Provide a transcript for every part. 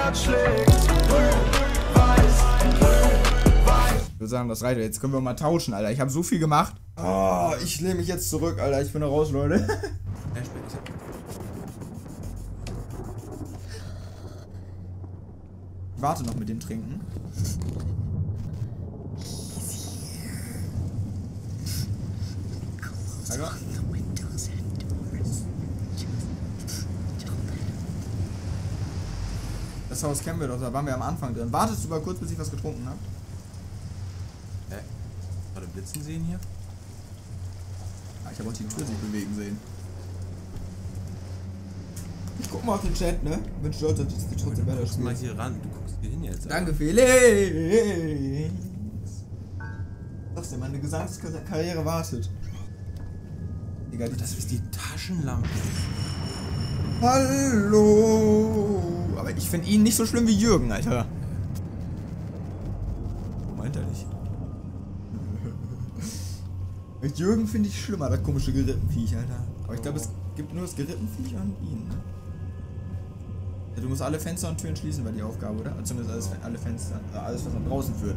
Herz schlägt. Grün-Weiß. Ich würde sagen, das reicht. Jetzt können wir mal tauschen, Alter. Ich habe so viel gemacht. Oh, ich lehne mich jetzt zurück, Alter. Ich bin da raus, Leute. Ich warte noch mit dem Trinken. Alter. Das Haus kennen wir doch, da waren wir am Anfang drin. Wartest du mal kurz, bis ich was getrunken habe? Hä? Gerade Blitzen sehen hier? Ah, ich habe auch die Tür sich bewegen sehen. Ich guck mal auf den Chat, ne? Bin stolz, dass ich trotzdem weiter Guck mal spiele. hier ran, du guckst hier hin jetzt. Danke, Felix! Sagst du, meine Gesangskarriere wartet. Digga, Das ist die Taschenlampe. Hallo! Aber ich finde ihn nicht so schlimm wie Jürgen, Alter. Wo meint er nicht? Mit Jürgen finde ich schlimmer, das komische Gerippenviech, Alter. Aber ich glaube, es gibt nur das Gerippenviech und ihn, ne? Ja, du musst alle Fenster und Türen schließen, war die Aufgabe, oder? Zumindest alle Fenster, alles, was nach draußen führt.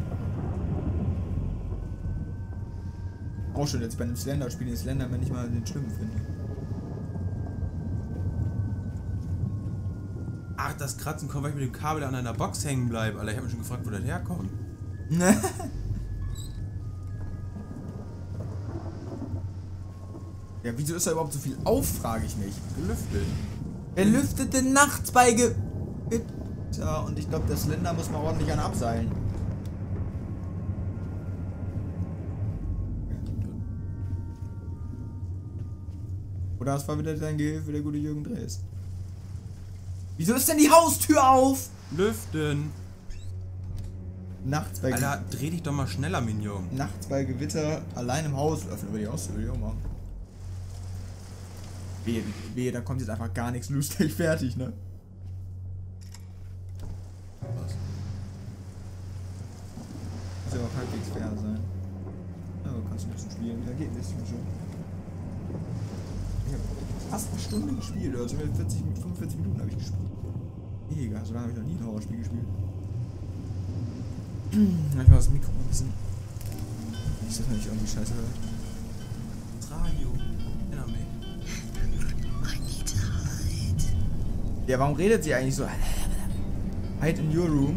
Auch schön, jetzt bei einem Slender-Spiel den Slenderman nicht mal den Schlimmen finde. Ach, das Kratzen kommt, weil ich mit dem Kabel an einer Box hängen bleibe. Alter, ich habe mich schon gefragt, wo das herkommt. Ja, wieso ist da überhaupt so viel auf, frage ich mich. Gelüftet. Wer lüftet denn nachts bei Gewitter? Und ich glaube, der Slender muss man ordentlich an abseilen. Oder das war wieder dein Gehilfe, der gute Jürgen Drees. Wieso ist denn die Haustür auf? Lüften. Nachts bei Alter, dreh dich doch mal schneller, Minion. Nachts bei Gewitter allein im Haus öffnen wir die Haustür, will ich auch machen. Wehe, da kommt jetzt einfach gar nichts, löst gleich fertig, ne? Was? Muss ja auch halbwegs fair sein. Ja, kannst du ein bisschen spielen, ja geht ein bisschen schon. Ich hab fast eine Stunde gespielt, also 45 Minuten habe ich gespielt. Mega, so lange habe ich noch nie ein Horrorspiel gespielt. Ich mach das Mikro ein bisschen. Nicht, dass man nicht irgendwie scheiße hört. Das Radio. Erinnere mich. Ja, warum redet sie eigentlich so? Hide in your room.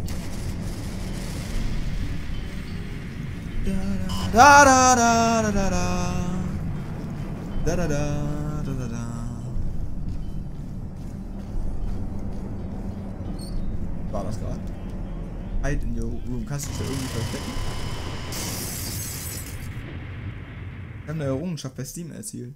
Da da da da da da. Da da da da da da. War das gerade? Hide in your room. Kannst du dich da irgendwie verstecken? Wir haben eine Errungenschaft bei Steam erzielt.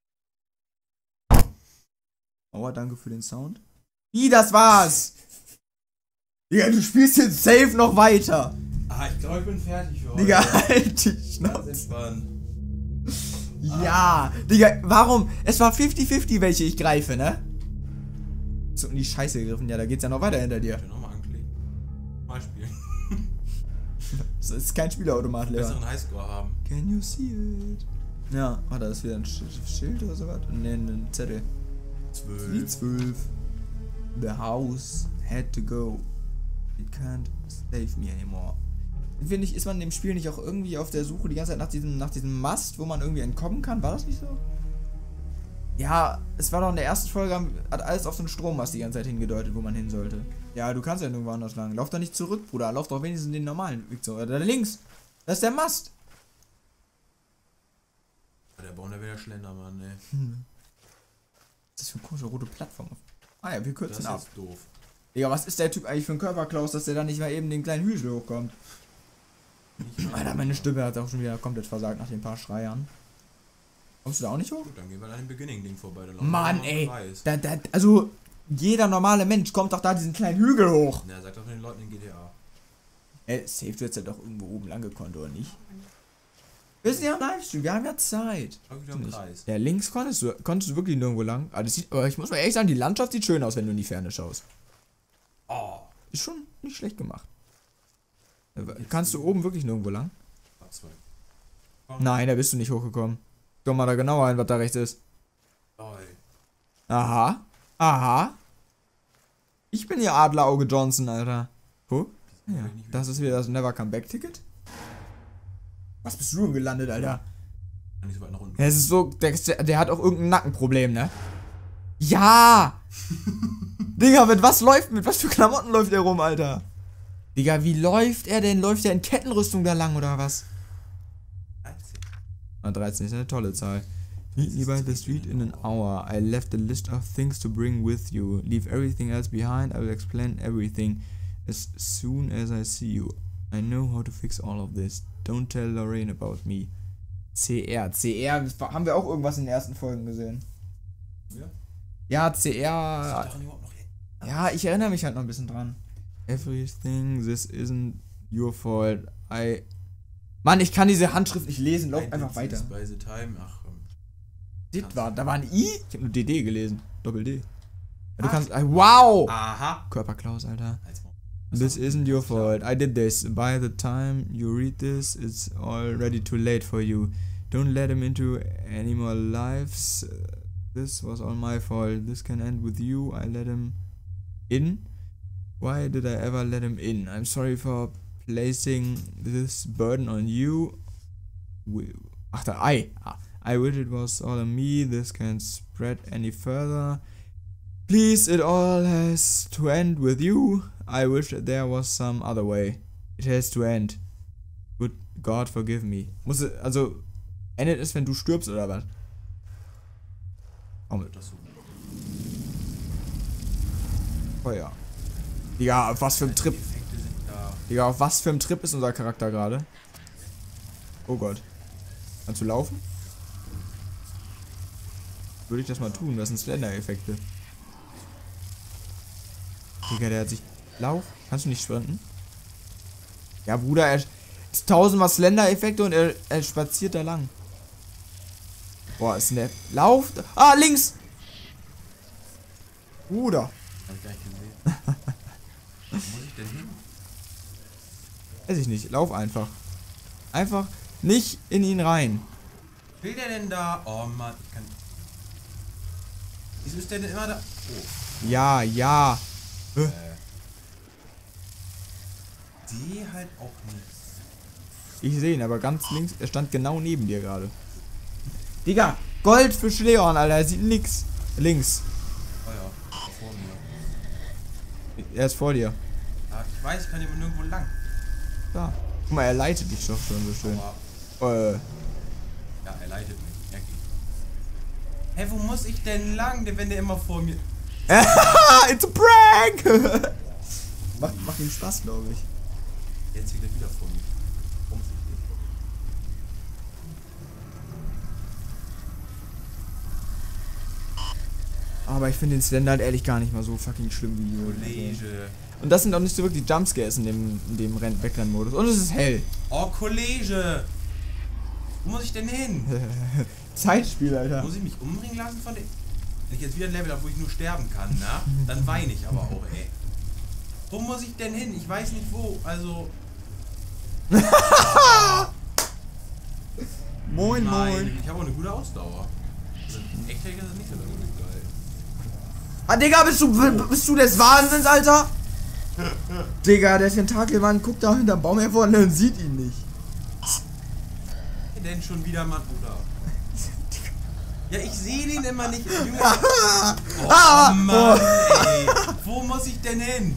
Aua, danke für den Sound. Wie, das war's? Digga, du spielst jetzt safe noch weiter. Ah, ich glaube, ich bin fertig für heute. Digga, halt die Ganz Schnauze. entspannt. Ja, Digga, warum? Es war 50-50, welche ich greife, ne? So in die Scheiße gegriffen, ja, da geht's ja noch weiter hinter dir. Ich will nochmal anklicken. Mal spielen. Das ist kein Spielautomat, Lehrer. Besseren Highscore haben. Can you see it? Ja, da ist wieder ein Schild oder sowas. Ne, ein Zettel. 12. Die 12. The house had to go. It can't save me anymore. Finde ich, ist man in dem Spiel nicht auch irgendwie auf der Suche die ganze Zeit nach diesem Mast, wo man irgendwie entkommen kann? War das nicht so? Ja, es war doch in der ersten Folge, hat alles auf so einen Strommast die ganze Zeit hingedeutet, wo man hin sollte. Ja, du kannst ja nirgendwo anders lang. Lauf doch nicht zurück, Bruder. Lauf doch wenigstens den normalen Weg zurück. Da links. Das ist der Mast. Der bauen da wieder Schlendermann, ey. Was ist das für eine komische rote Plattform? Ah ja, wir kürzen ab. Das ist doof. Digga, was ist der Typ eigentlich für ein Körperklaus, dass der da nicht mal eben den kleinen Hügel hochkommt? Alter, meine Stimme hat auch schon wieder komplett versagt nach den paar Schreiern. Kommst du da auch nicht hoch? Gut, dann gehen wir an dem Beginning-Ding vorbei. Dann Mann, ey. Also, jeder normale Mensch kommt doch da diesen kleinen Hügel hoch. Na, sag doch den Leuten in GTA. Ey, safe, du hättest ja doch irgendwo oben lang gekonnt, oder nicht? Wir sind ja im Livestream, wir haben ja Zeit. Schau wieder im Kreis. Ja, links konntest du wirklich nirgendwo lang. Aber ich muss mal ehrlich sagen, die Landschaft sieht schön aus, wenn du in die Ferne schaust. Oh. Ist schon nicht schlecht gemacht. Kannst du oben wirklich nirgendwo lang? Nein, da bist du nicht hochgekommen. Guck mal da genauer hin, was da rechts ist. Lol. Aha. Aha. Ich bin hier Adlerauge Johnson, Alter. Wo? Ja, das ist wieder das Never Come Back Ticket. Was bist du denn gelandet, Alter? Nicht so weit nach unten. Es ist so, der hat auch irgendein Nackenproblem, ne? Ja! Digga, mit was für Klamotten läuft der rum, Alter? Digga, wie läuft er denn? Läuft er in Kettenrüstung da lang oder was? 13 ist eine tolle Zahl. Meet me by the street in an hour. I left a list of things to bring with you. Leave everything else behind. I will explain everything as soon as I see you. I know how to fix all of this. Don't tell Lorraine about me. CR. CR, haben wir auch irgendwas in den ersten Folgen gesehen? Ja. Ja, Ist CR. daran überhaupt noch hin? Ja, ich erinnere mich halt noch ein bisschen dran. Everything, this isn't your fault. Mann, ich kann diese Handschrift nicht lesen. Lauf einfach weiter. By the time. Ach, Da war ein I? Ich habe nur DD gelesen. Doppel-D. Ja, du kannst. Wow! aha. Körperklaus, Alter. Als Maul. This isn't your fault. I did this. By the time you read this, it's already too late for you. Don't let him into any more lives. This was all my fault. This can end with you. I let him in. Why did I ever let him in? I'm sorry for placing this burden on you. Ach, da I wish it was all on me. This can't spread any further. Please, it all has to end with you. I wish there was some other way. It has to end. Good God forgive me. Also, endet es, wenn du stirbst oder was? Oh, Das so. Feuer. Digga, auf was für ein Trip. Die Effekte sind da. Digga, auf was für ein Trip ist unser Charakter gerade? Oh Gott. Kannst du laufen? Würde ich das mal tun, das sind Slender-Effekte. Digga, der hat sich... Lauf? Kannst du nicht sprinten? Ja, Bruder, er... ist tausendmal Slender-Effekte und er spaziert da lang. Boah, ist ne... Lauf! Ah, links! Bruder. Hab ich gar nicht gesehen. Wo muss ich denn hin? Weiß ich nicht, lauf einfach. Einfach nicht in ihn rein. Will der denn da? Oh Mann, ich kann... Wieso ist der denn immer da? Oh. Ja, ja. Die halt auch nicht. Ich sehe ihn, aber ganz links, er stand genau neben dir gerade. Digga, Goldfisch Leon, Alter, er sieht nix. Links. Oh ja, vor mir. Er ist vor dir. Ja, ich weiß, ich kann hier nirgendwo lang. Da. Guck mal, er leitet dich doch schon so schön. Aber, ja, er leitet mich. Merk ich. Hä, wo muss ich denn lang, wenn der immer vor mir... It's a prank! Macht ihm Spaß, glaube ich. Jetzt wieder vor mir. Aber ich finde den Slender halt ehrlich gar nicht mal so fucking schlimm wie die. Kollege. Und das sind auch nicht so wirklich Jumpscares in dem Wegrennen-Modus. Und es ist hell. Oh, Kollege! Wo muss ich denn hin? Zeitspiel, Alter. Muss ich mich umbringen lassen von dem... Wenn ich jetzt wieder ein Level habe, wo ich nur sterben kann, na? Dann weine ich aber auch, ey. Wo muss ich denn hin? Ich weiß nicht wo, also... Moin, Nein, moin. ich habe auch eine gute Ausdauer. Also, echt ist das nicht so geil. Ah, Digga, bist du des Wahnsinns, Alter? Digga, der Tentakelmann guckt da hinterm Baum hervor und sieht ihn nicht. Denn schon wieder Mann, oder? Ja, ich sehe den immer nicht. Junge. Oh Mann, ey. Wo muss ich denn hin?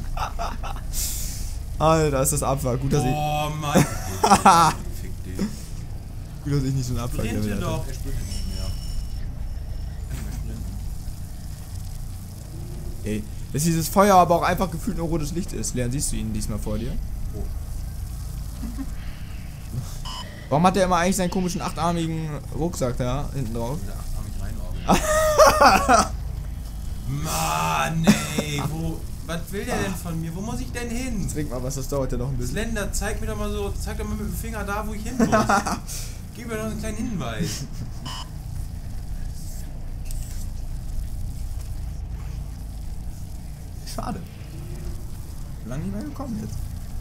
Alter, ist das Abfuck. Gut, dass Oh Mann. Fick dich. Gut, dass ich nicht so einen Abfuck Sprinte hatte. doch. Er sprintet nicht mehr. Kann nicht mehr sprinten. Ey, dass dieses Feuer aber auch einfach gefühlt nur rotes Licht ist. Leon, siehst du ihn diesmal vor dir? Oh. Warum hat der immer eigentlich seinen komischen achtarmigen Rucksack da hinten drauf? Der Arm mich reinordnen. Mann, ey. Was will der denn von mir? Wo muss ich denn hin? Trink mal was, das dauert ja noch ein bisschen. Slender, zeig mir doch mal so, zeig doch mal mit dem Finger da, wo ich hin muss. Gib mir doch einen kleinen Hinweis. Schade. Lange nicht mehr gekommen jetzt.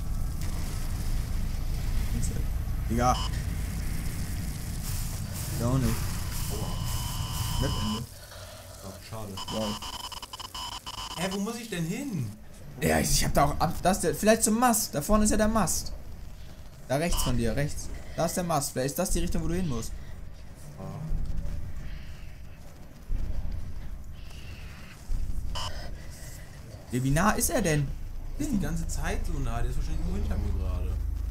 Egal. Ja auch nicht. Map-Ende. Oh, schade. Wow. Hä, wo muss ich denn hin? Ja, ich hab da auch ab. Das ist der, vielleicht zum Mast. Da vorne ist ja der Mast. Da rechts von dir, rechts. Da ist der Mast. Vielleicht ist das die Richtung, wo du hin musst. Ja, wie nah ist er denn? Der ist die ganze Zeit so nah, der ist wahrscheinlich nur hinter mir gerade.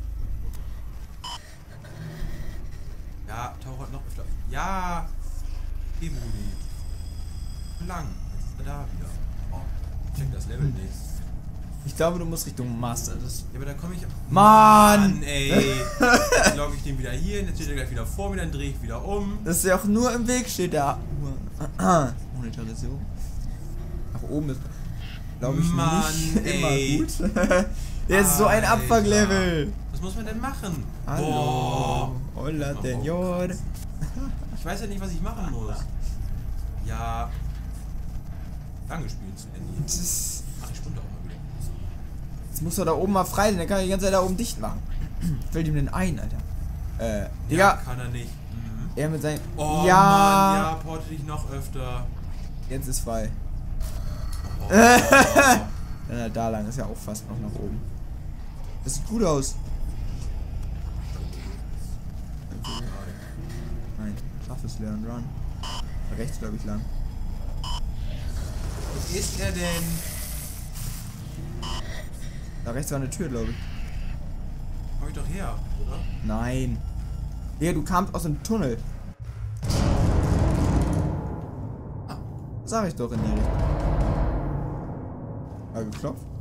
Ja, tauch halt noch öfter. Ja! Geh, Brudi. Lang. Jetzt ist er da wieder. Oh, ich check das Level nicht. Ich glaube, du musst Richtung Master. Das Ja, aber da komme ich. Mann! Ey! Jetzt logge ich den wieder hier hin, jetzt steht er gleich wieder vor mir, dann drehe ich wieder um. Das ist ja auch nur im Weg, steht da. Monetarisierung. Nach oben ist, glaube ich, Mann, nicht ey. immer gut. Jetzt ist so ein Alter. Abfuck-Level. Was muss man denn machen? Hallo. Boah. Hola, Oh Senor. Ich weiß ja nicht, was ich machen muss. Ja. Lange spielen zu Ende. Jetzt Ach, ich sprinte auch mal wieder. muss er da oben mal frei sein, dann kann er die ganze Zeit da oben dicht machen. Fällt ihm denn ein, Alter? Ja, Digga. kann er nicht. Mhm. Er mit seinem. Oh ja. Mann, ja, porte dich noch öfter. Jetzt ist frei. Oh. Dann halt da lang, ist ja auch fast noch nach oben. Das sieht gut aus. Nein, schaffes Learn Run. Rechts, glaube ich, lang. Wo ist er denn? Da rechts war eine Tür, glaube ich. Komm ich doch her, oder? Nein. Digga, du kamst aus dem Tunnel. Sag ich doch in die Richtung. Mal geklopft.